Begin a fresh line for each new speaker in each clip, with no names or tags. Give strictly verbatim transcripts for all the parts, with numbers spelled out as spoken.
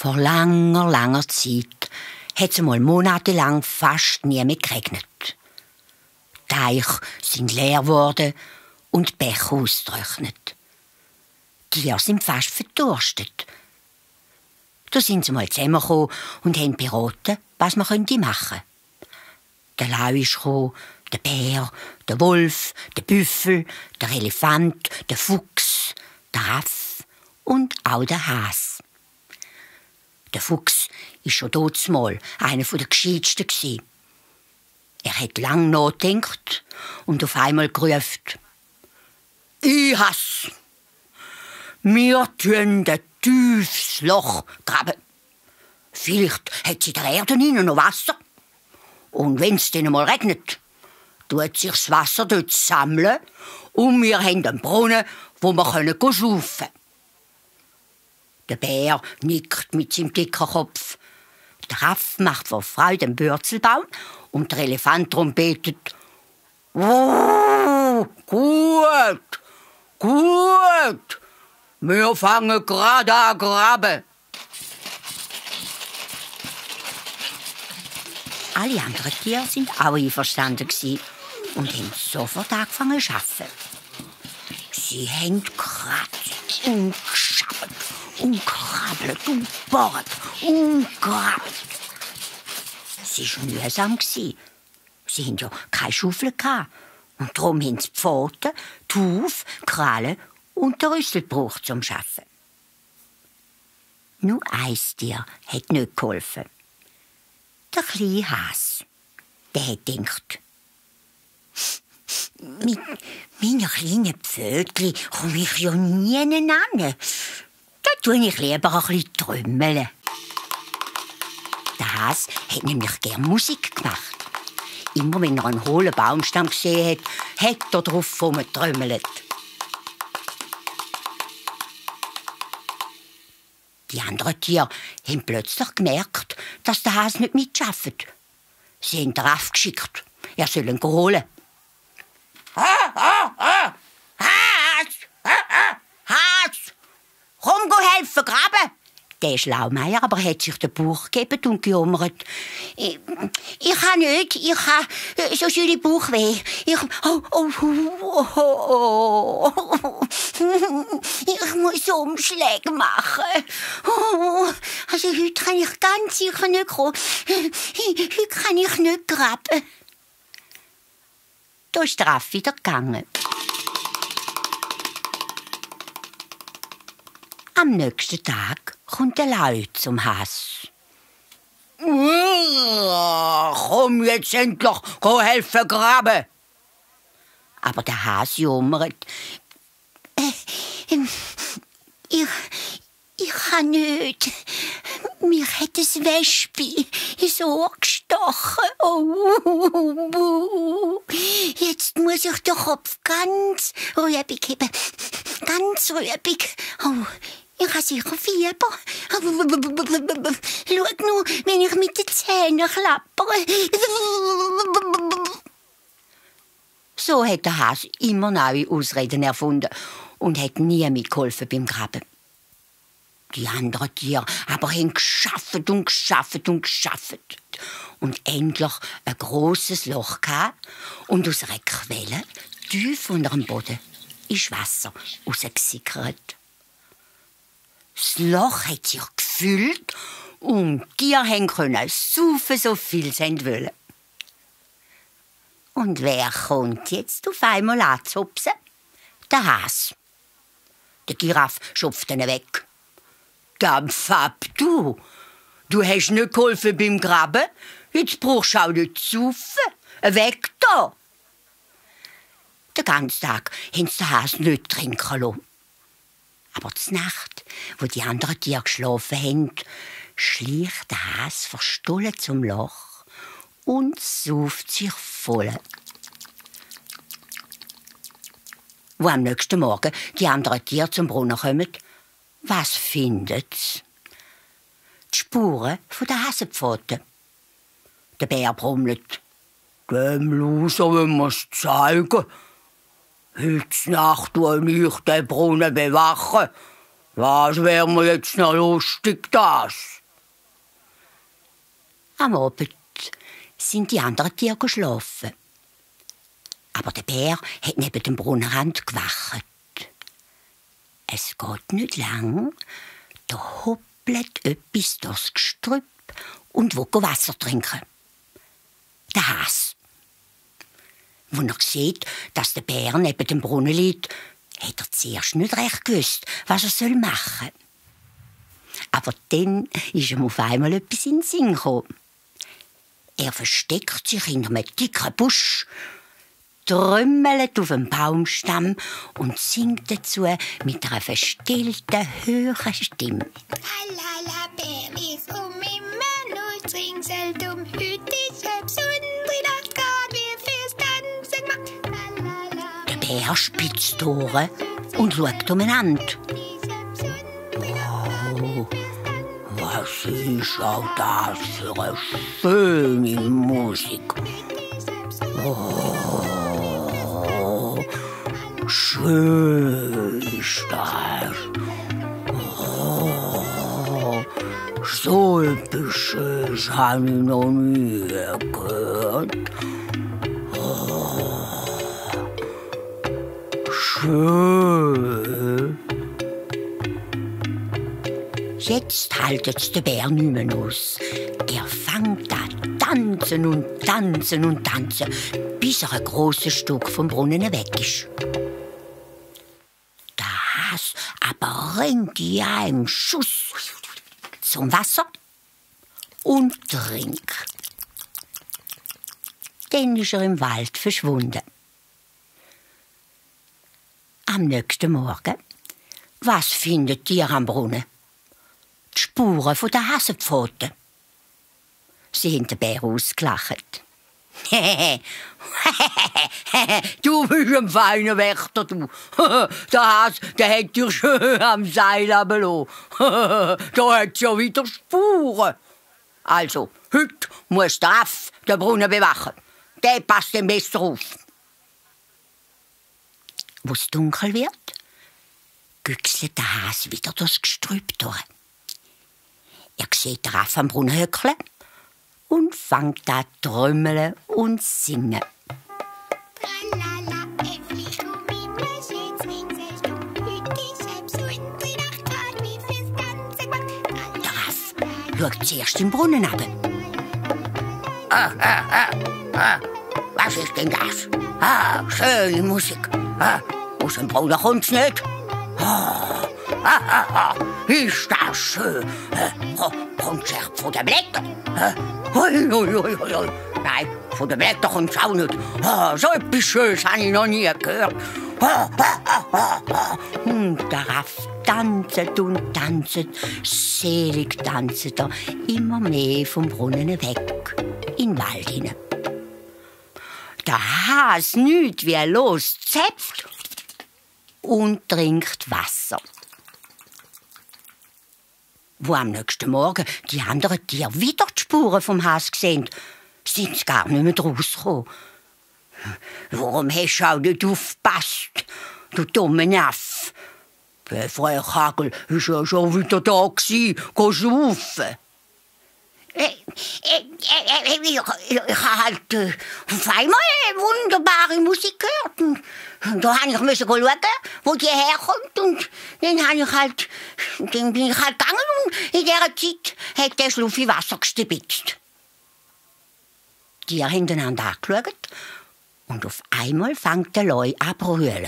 Vor langer, langer Zeit hat es einmal monatelang fast nie mehr geregnet. Die Teiche sind leer geworden und die Bäche ausgetrocknet. Die Tiere sind fast verdurstet. Da sind sie mal zusammengekommen und haben beraten, was man machen könnte. Der Lau ist gekommen, der Bär, der Wolf, der Büffel, der Elefant, der Fuchs, der Raff und auch der Hase. Der Fuchs war schon damals einer der Gescheitsten. Er hat lang nachgedacht und auf einmal gerufen: «Ich has! Wir tun ein tiefes Loch graben. Vielleicht hat sie in der Erde noch Wasser. Und wenn es dann mal regnet, tut sich das Wasser dort sammeln und wir haben einen Brunnen, wo wir saufen können.» Der Bär nickt mit seinem dicken Kopf. Der Raff macht vor Freude einen Bürzelbaum und der Elefant trompetet: «Oh, gut, gut, wir fangen gerade an graben.» Alle anderen Tiere sind auch einverstanden und haben sofort angefangen zu arbeiten. Sie haben gekratzt und geschabt und krabbelt und bohrt und grabt. Es war mühsam. Sie hatten ja keine Schaufel und darum haben sie die Pfoten, die Hufe, die Krallen und den Rüssel gebraucht zum Arbeiten. Nur ein Tier hat nicht geholfen. Der kleine Hase. Der hat gedacht: «Mit meinen kleinen Pfötchen komme ich ja nie hin. Da tue ich lieber ein bisschen trümmeln.» Der Hase hat nämlich gerne Musik gemacht. Immer wenn er einen hohlen Baumstamm gesehen hat, hat er drauf herumgetrömmelt. Die anderen Tiere haben plötzlich gemerkt, dass der Hase nicht mitarbeitet. Sie haben den Raff geschickt. Er soll ihn holen. «Ha, ha, ha! Hase! Ha, ha! Hase! Komm, go helfen, graben!» Der Schlaumeier aber hat sich den Bauch gegeben und gejammert. «Ich, ich kann nicht, ich habe so schöne Bauchweh. Ich, oh, oh, oh, oh, oh. Ich muss Umschläge machen. Oh, also heute kann ich ganz sicher nicht kommen. Heute kann ich nicht graben.» Da ist der Raff wieder gegangen. Am nächsten Tag kommt der Lau zum Hase. «Komm jetzt endlich, geh helfen graben!» Aber der Hase jammert. Äh, ich, ich kann nicht. Mir hat ein Wespe ins Ohr gestochen. Oh, jetzt muss ich den Kopf ganz rübig heben. Ganz rübig. Oh, ich habe sicher Fieber. Schau nur, wenn ich mit den Zähnen klappere. So hat der Hase immer neue Ausreden erfunden und hat nie mitgeholfen beim Graben. Die anderen Tiere aber haben geschafft und geschafft und geschafft. Und endlich ein grosses Loch gehabt und aus einer Quelle, tief unter dem Boden, ist Wasser rausgesickert. Das Loch hat sich gefüllt und die Tiere konnten saufen, so viel sie wollen. Und wer kommt jetzt auf einmal anzupsen? Der Hase. Der Giraffe schupft ihn weg. «Dampf ab, du! Du hast nicht geholfen beim Graben, jetzt brauchst du auch nicht zu saufen. Weg da!» Den ganzen Tag haben sie den Hase nicht trinken lassen. Aber zur Nacht, wo die anderen Tiere geschlafen haben, schleicht der Hase verstollen zum Loch und sauft sich voll. Wo am nächsten Morgen die anderen Tiere zum Brunnen kommen, was findet sie? Die Spuren der Hasenpfoten. Der Bär brummelt. «Dem Loser wollen wir es zeigen. Heute Nacht will ich den Brunnen bewachen Was wär mir jetzt noch lustig, das? Am Abend sind die anderen Tiere geschlafen. Aber der Bär hat neben dem Brunnenrand gewacht. Es geht nicht lang, da hoppelt etwas durchs Gestrüpp und will Wasser trinken. Der Hase. Als er sieht, dass der Bär neben dem Brunnen liegt, hat er zuerst nicht recht gewusst, was er machen soll. Aber dann ist ihm auf einmal etwas in den Sinn gekommen. Er versteckt sich hinter einem dicken Busch, trömmelt auf einem Baumstamm und singt dazu mit einer verstellten, höheren Stimme.
Tralala, Bär ist um immer nur ringsherum. Heute ist es unsere Nacht, grad wie fürs Tanzen gemacht.
Der Bär spitzt die Ohren und schaut umeinander. Oh, was ist auch das für eine schöne Musik. Oh, schön ist das. Oh, so etwas Schönes habe ich noch nie gehört. Oh, schön. Jetzt haltet's der Bär nicht mehr aus. Er fängt an tanzen und tanzen und tanzen, bis er ein grosses Stück vom Brunnen weg ist. Der Hase aber rennt in einem Schuss zum Wasser und trinkt. Dann ist er im Wald verschwunden. Am nächsten Morgen, was findet ihr am Brunnen? Die Spuren von der Hasenpfoten. Sie haben den Bär ausgelacht. Du bist ein feiner Wächter, du. Der Hase, der hat dich schön am Seil runtergelassen. Da hat es ja wieder Spuren. Also, heute muss der Affe den Brunnen bewachen. Der passt dem besser auf. Wo es dunkel wird, güchselt der Hase wieder durchs Gestrüpp durch. Er sieht den Affe am Brunnen höckeln und fängt an zu trommeln und singen.
Tralala, Äffli, um immer schön's ringsherum. Heute ist es unsere Nacht, grad wie fürs Tanzen gemacht.
Der Affe schaut zuerst im Brunnen runter. Ah, ah, ah, ah. Was ist denn das? Ah, schöne Musik. Ah, aus dem Brunnen kommt's nicht. Ah, ah, ah, ah. Ist das schön. Äh, Konzert von den Blättern. Äh, hui, hui, hui, hui. Nein, von den Blättern kommt's auch nicht. Ah, so etwas Schönes habe ich noch nie gehört. Ah, ah, ah, ah, ah. Und der Affe tanzt und tanzt, selig tanzt er immer mehr vom Brunnen weg, in den Wald hinein. Der Hase nicht wie los zäpft und trinkt Wasser. Wo am nächsten Morgen die anderen Tiere wieder die Spuren vom Hase sehen, sind sie gar nicht mehr rausgekommen. Warum hast du auch nicht aufgepasst, du dumme Affe? Der Freihagel war ja schon wieder da gewesen. Geh saufen. Ich, ich, ich, ich, ich habe halt äh, auf einmal eine wunderbare Musik gehört. Und, und da musste ich schauen, wo die herkommt. Und dann, habe ich halt, dann bin ich halt gegangen und in dieser Zeit hat der Schluffi Wasser gestibitzt. Die haben einander angeschaut und auf einmal fängt der Leu an zu brüllen.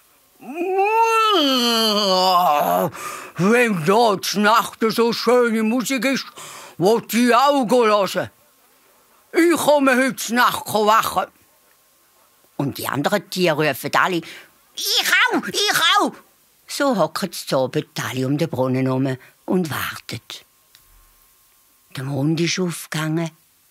Wenn da die Nacht so schöne Musik ist, will die Augen lassen. Ich komme heute Nacht wachen. Und die anderen Tiere rufen alle, ich auch, ich auch. So hocken sie zu Abend alle um den Brunnen herum und warten. Der Mond ist aufgegangen.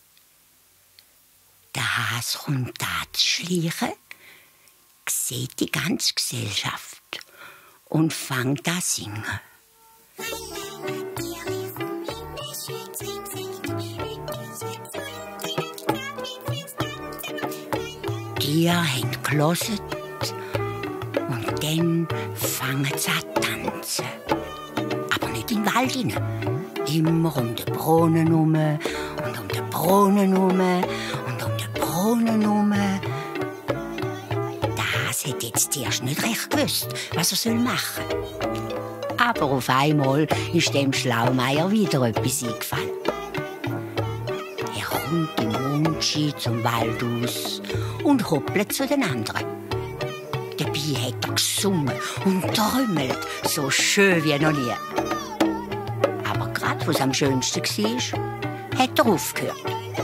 Der Hase kommt da zu schleichen, sieht die ganze Gesellschaft und fängt an zu singen. Die haben gehört und dann fangen sie an zu tanzen. Wald hinein. Immer um den Brunnen herum und um den Brunnen herum und um den Brunnen herum. Der Hase hat jetzt zuerst nicht recht gewusst, was er soll machen soll. Aber auf einmal ist dem Schlaumeier wieder etwas eingefallen. Er kommt im Mondschein zum Wald aus und hoppelt zu den anderen. Dabei hat er gesungen und trommelt, so schön wie noch nie. Aber gerade, was am schönsten war, hat er aufgehört.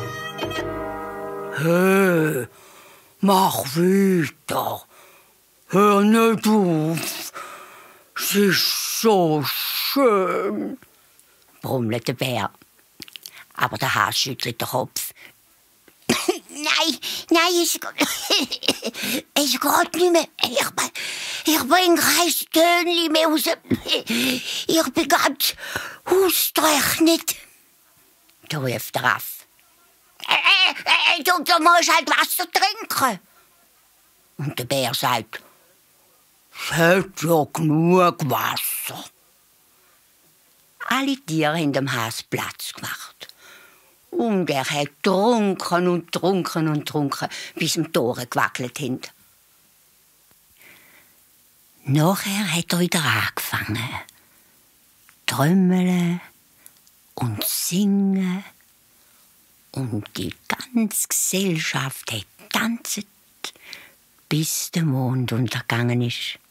Hey, mach weiter. Hör nicht auf. Es ist so schön, brummelte der Bär. Aber der Hase schüttelt den Kopf. Nein, nein, es, es geht nicht mehr. Ich, ich bringe kein Tönchen mehr raus. Ich bin ganz ausgerechnet. Da ruft der Affe. Äh, äh, du, du musst halt Wasser trinken. Und der Bär sagt, es hat ja genug Wasser. Alle Tiere haben dem Hase Platz gemacht. Und er hat getrunken und getrunken und getrunken, bis ihm die Ohren gewackelt haben. Nachher hat er wieder angefangen. Trommeln und singen. Und die ganze Gesellschaft hat getanzt, bis der Mond untergegangen ist.